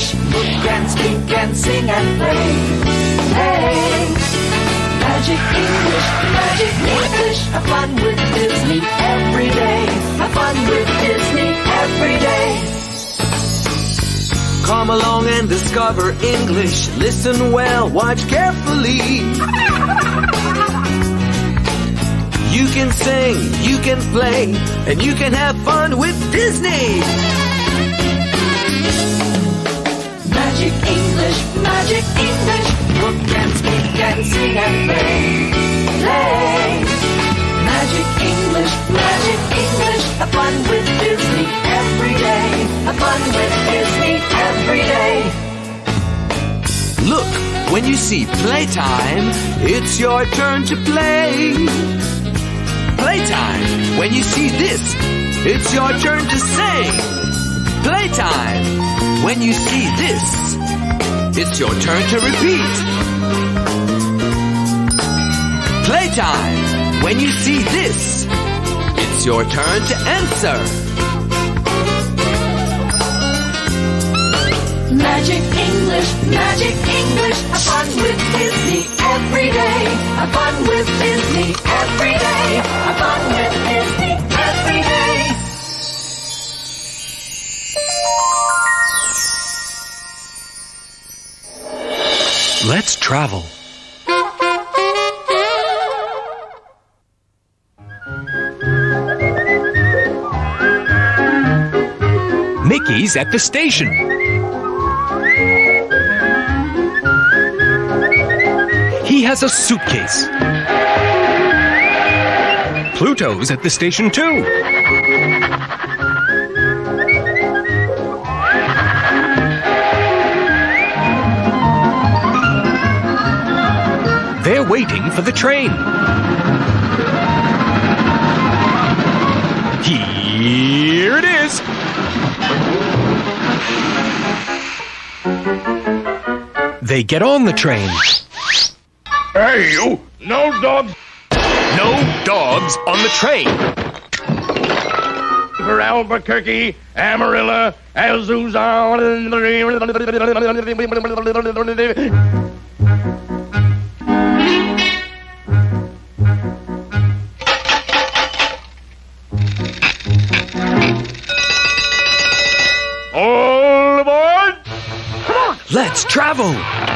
English. Look and speak and sing and play. Hey! Magic English, Magic English. Have fun with Disney every day. Have fun with Disney every day. Come along and discover English. Listen well, watch carefully. You can sing, you can play, and you can have fun with Disney. Magic English, Magic English. Look and speak and sing and play. Play. Magic English, Magic English. Have fun with Disney every day. Have fun with Disney every day. Look, when you see playtime, it's your turn to play. Playtime, when you see this, it's your turn to sing. Playtime, when you see this, it's your turn to repeat. Playtime, when you see this, it's your turn to answer. Magic English, Magic English. Have fun with Disney every day. Have fun with Disney every day. Have fun with Disney every day. Let's travel. Mickey's at the station. He has a suitcase. Pluto's at the station too. They're waiting for the train. Here it is. They get on the train. Hey, you! No dogs! No dogs on the train. For Albuquerque, Amarillo, Azusa. All aboard! Come on! Let's travel.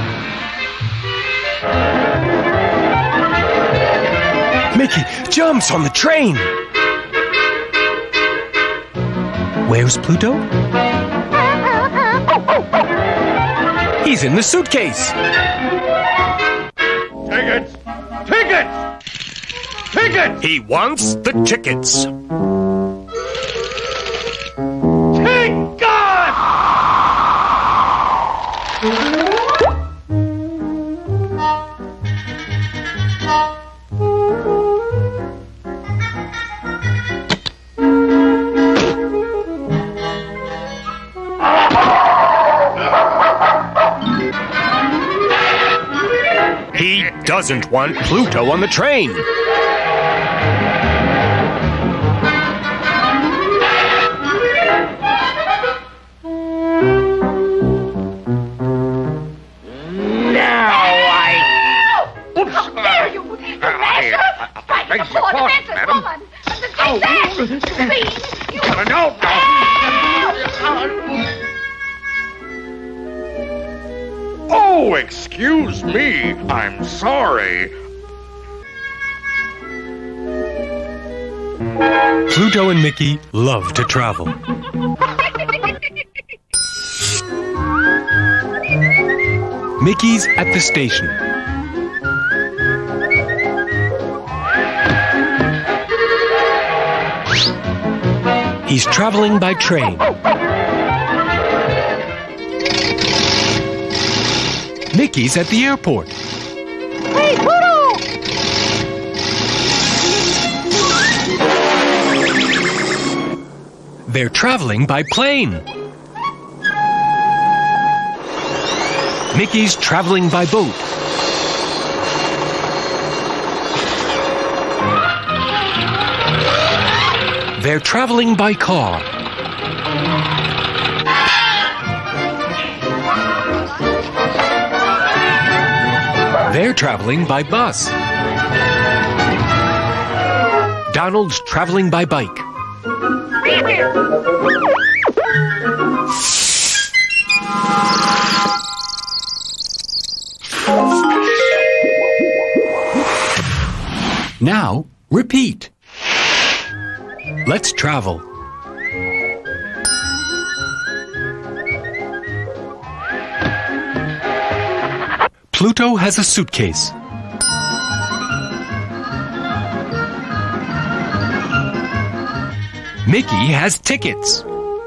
Mickey jumps on the train. Where's Pluto? He's in the suitcase. Tickets! Tickets! Tickets! He wants the tickets. He doesn't want Pluto on the train. How dare you! The rasher! Striking a poor defenseless woman! Take that! You fiend! You... No! Oh, excuse me. I'm sorry. Pluto and Mickey love to travel. Mickey's at the station. He's traveling by train. Mickey's at the airport. Hey, Pluto! They're traveling by plane. Mickey's traveling by boat. They're traveling by car. They're traveling by bus. Donald's traveling by bike. Now, repeat. Let's travel. Pluto has a suitcase. Mickey has tickets.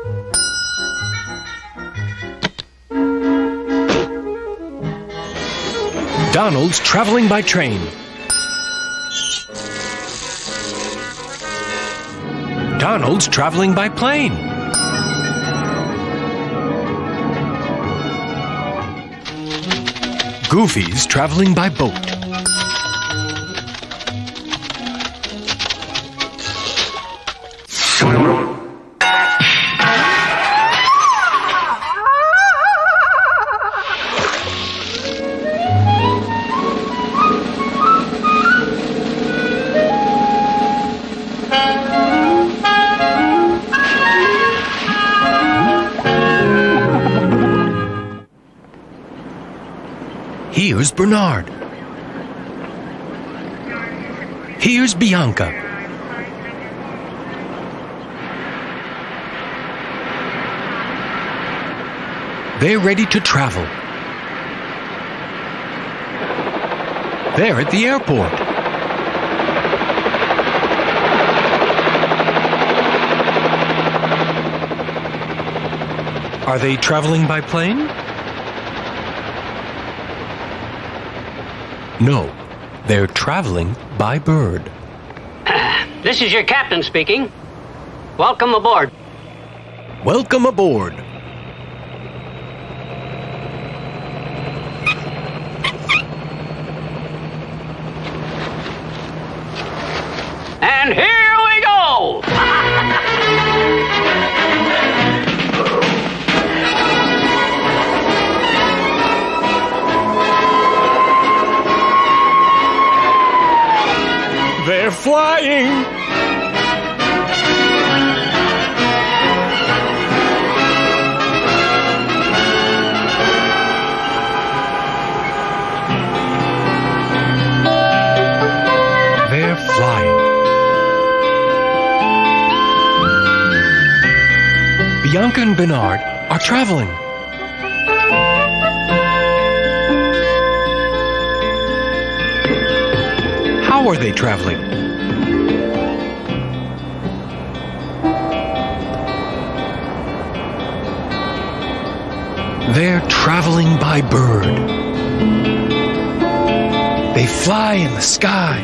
Donald's traveling by train. Donald's traveling by plane. Goofy's traveling by boat. Here's Bernard. Here's Bianca. They're ready to travel. They're at the airport. Are they traveling by plane? No, they're traveling by bird. This is your captain speaking. Welcome aboard. Welcome aboard. And here we go! They're flying! They're flying. Bianca and Bernard are traveling. How are they traveling? They're traveling by bird. They fly in the sky.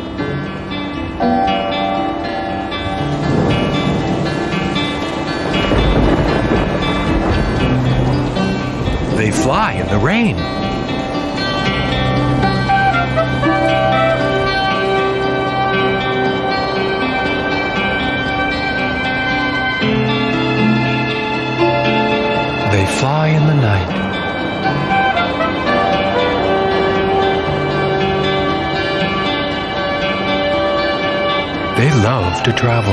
They fly in the rain. They fly in the night. They love to travel.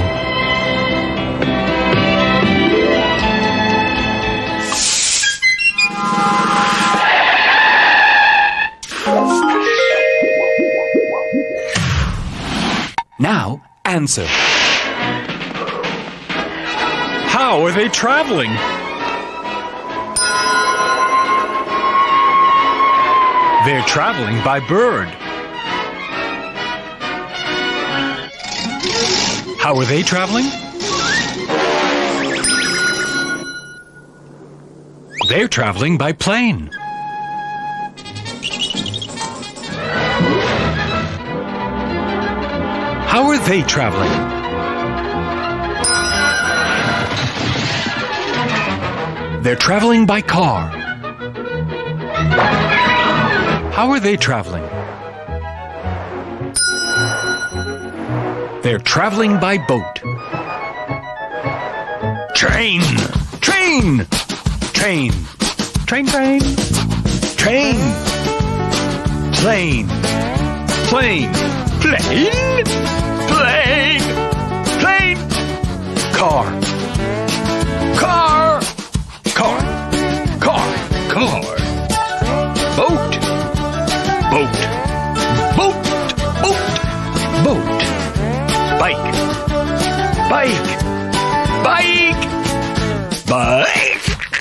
Now, answer. How are they traveling? They're traveling by bird. How are they traveling? They're traveling by plane. How are they traveling? They're traveling by car. How are they traveling? They're traveling by boat. Train! Train! Train! Train, train! Train! Plane. Plane. Plane. Plane. Plane. Car. Car. Car. Car. Car. Boat. Boat. Boat. Boat. Boat. Bike. Bike. Bike. Bike.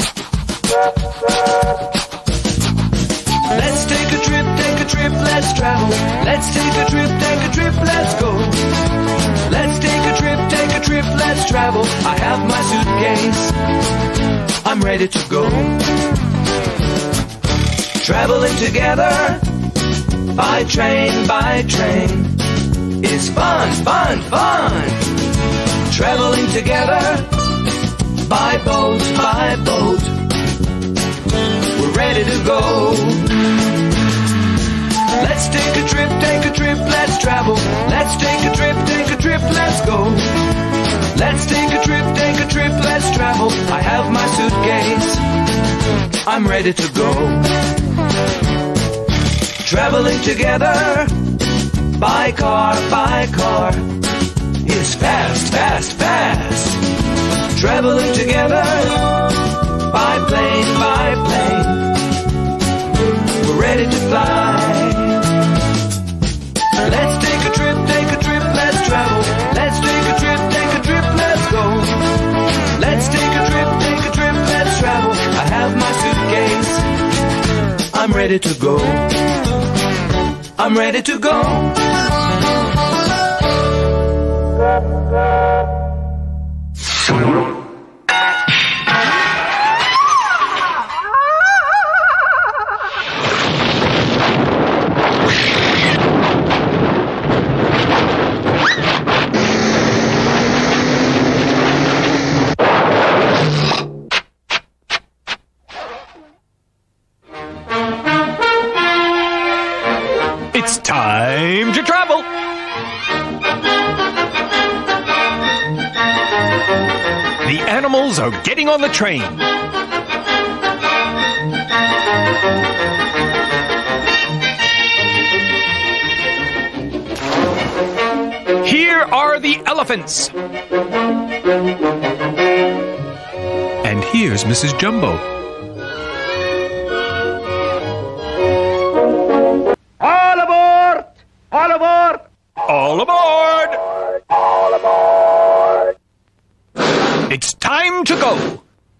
Let's take a trip, let's travel. Let's take a trip, let's go. Let's take a trip, let's travel. I have my suitcase, I'm ready to go. Traveling together, by train, is fun, fun, fun. Traveling together, by boat, we're ready to go. Let's take a trip, let's travel. Let's take a trip, let's go. Let's take a trip, let's travel. I have my suitcase, I'm ready to go. Traveling together, by car, is fast, fast, fast. Traveling together, by plane, we're ready to fly. Let's take a trip, let's travel. Let's take a trip, let's go. Let's take a trip, let's travel. I have my suitcase, I'm ready to go. I'm ready to go. It's time to travel. The animals are getting on the train. Here are the elephants. And here's Mrs. Jumbo. All aboard! All aboard! All aboard! All aboard! It's time to go.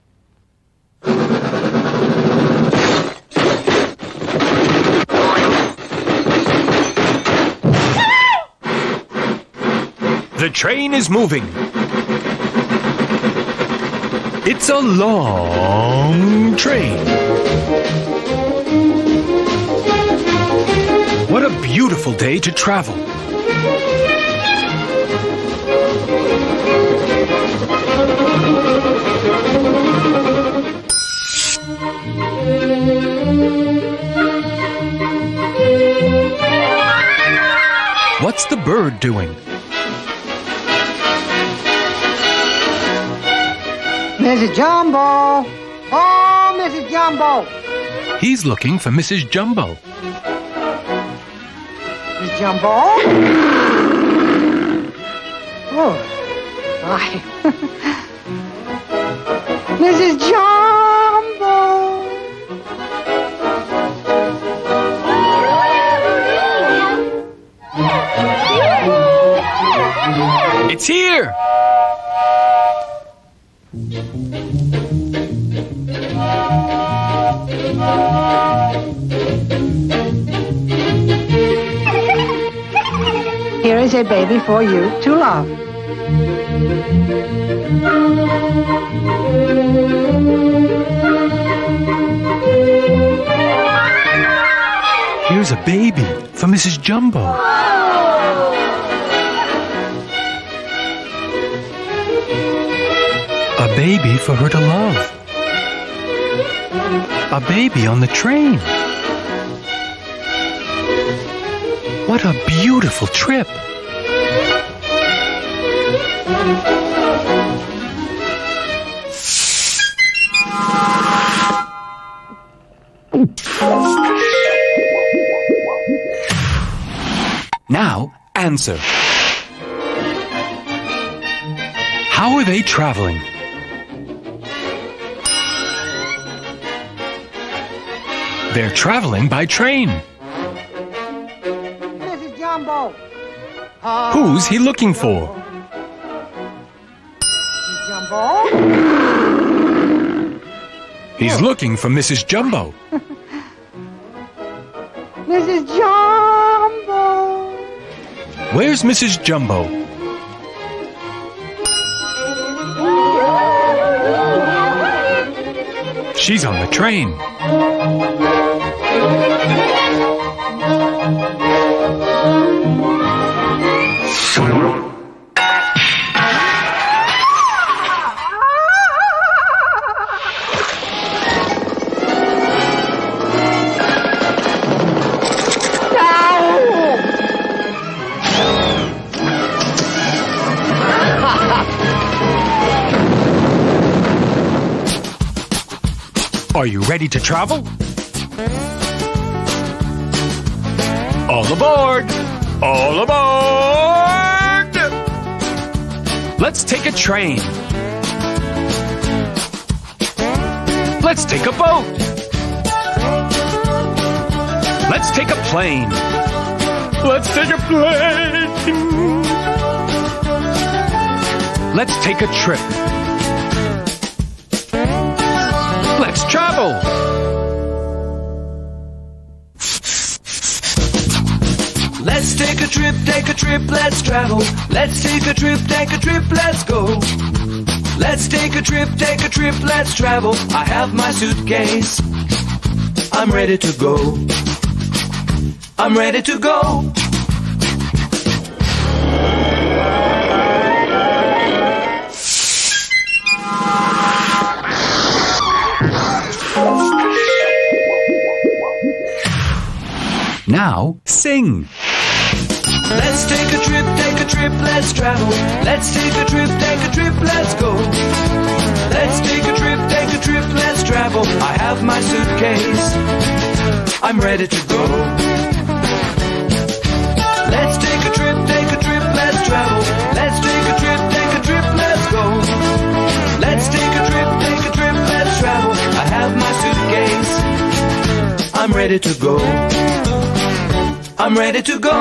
The train is moving. It's a long train. What a beautiful day to travel. What's the bird doing? Mrs. Jumbo! Oh, Mrs. Jumbo! He's looking for Mrs. Jumbo. Miss Jumbo? Oh, my. Mrs. Jumbo! It's here! Here is a baby for you to love. Here's a baby for Mrs. Jumbo. A baby for her to love. A baby on the train. What a beautiful trip. Now, answer. How are they traveling? They're traveling by train. Mrs. Jumbo. Who's he looking for? Mrs. Jumbo. He's looking for Mrs. Jumbo. Mrs. Jumbo. Where's Mrs. Jumbo? She's on the train. Are you ready to travel? All aboard! All aboard! Let's take a train. Let's take a boat. Let's take a plane. Let's take a plane. Let's take a trip. Let's travel! Let's take a trip, let's travel. Let's take a trip, let's go. Let's take a trip, let's travel. I have my suitcase. I'm ready to go. I'm ready to go. Now, sing. Let's take a trip, let's travel. Let's take a trip, let's go. Let's take a trip, let's travel. I have my suitcase. I'm ready to go. Let's take a trip, let's travel. Let's take a trip, let's go. Let's take a trip, let's travel. I have my suitcase. I'm ready to go. I'm ready to go.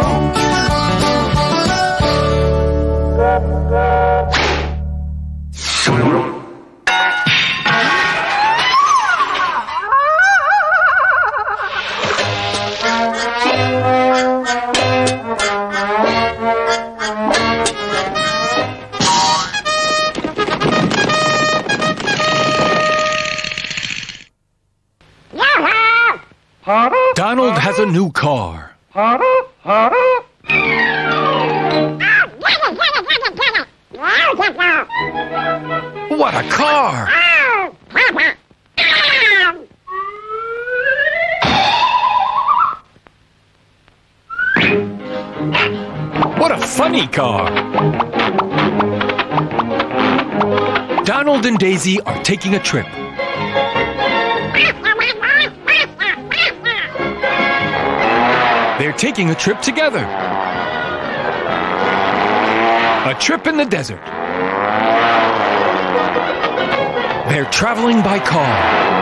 Donald has a new car. What a car! What a funny car! Donald and Daisy are taking a trip. They're taking a trip together. A trip in the desert. They're traveling by car.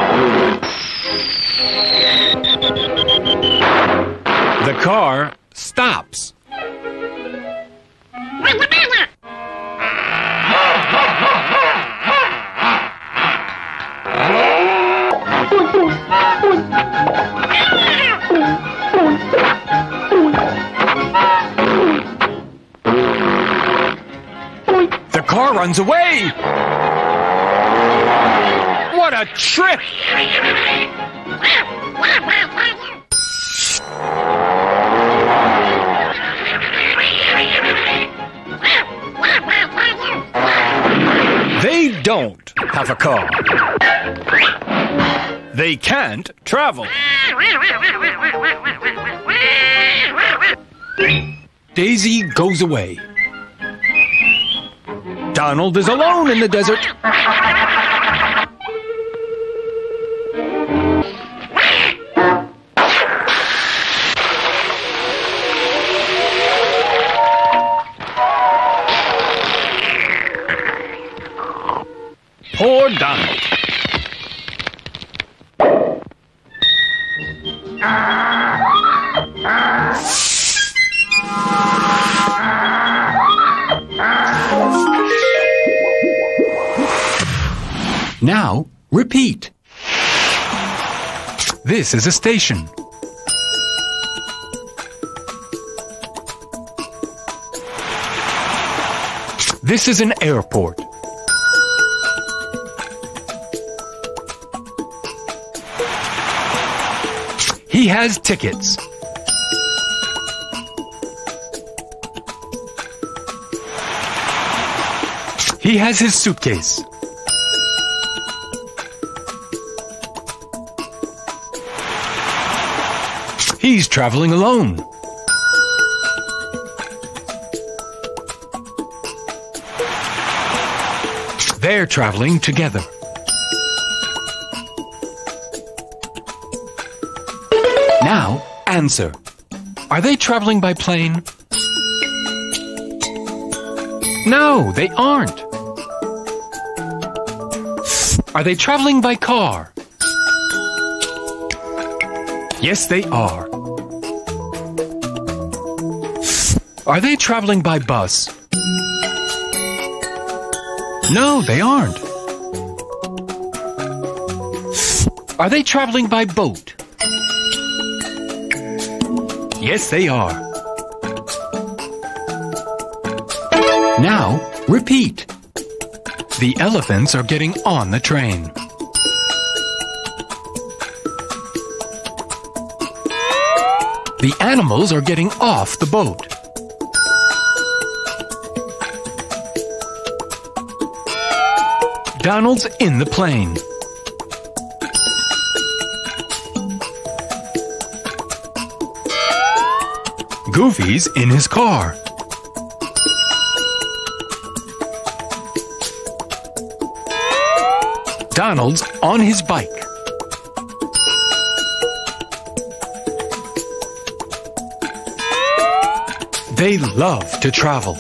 The car stops. The car runs away. What a trip! They don't have a car. They can't travel. Daisy goes away. Donald is alone in the desert. Now, repeat. This is a station. This is an airport. He has tickets. He has his suitcase. He's traveling alone. They're traveling together. Now, answer. Are they traveling by plane? No, they aren't. Are they traveling by car? Yes, they are. Are they traveling by bus? No, they aren't. Are they traveling by boat? Yes, they are. Now, repeat. The elephants are getting on the train. The animals are getting off the boat. Donald's in the plane. Goofy's in his car. Donald's on his bike. They love to travel.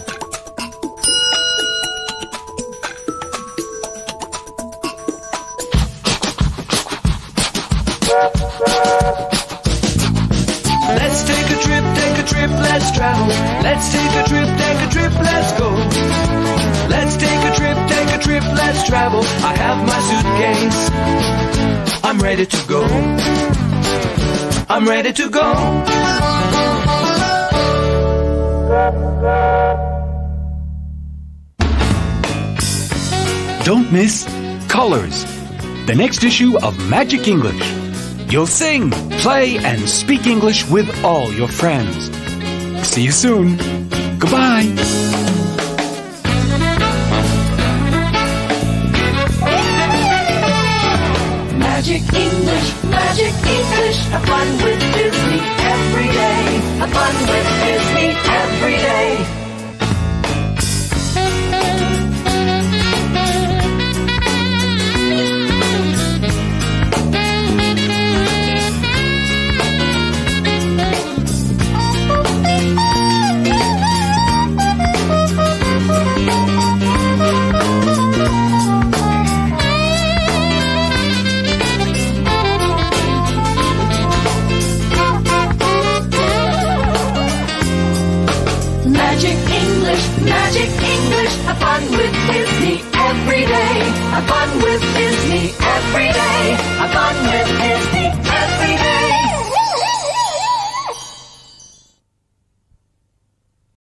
Let's take a trip, let's travel. Let's take a trip, let's go. Let's take a trip, let's travel. I have my suitcase. I'm ready to go. I'm ready to go. Don't miss Colors, the next issue of Magic English. You'll sing, play, and speak English with all your friends. See you soon. Goodbye. Magic English, have fun with Disney every day. Have fun with Disney every day. Magic English, have fun with Disney every day. Have fun with Disney every day. Have fun with Disney.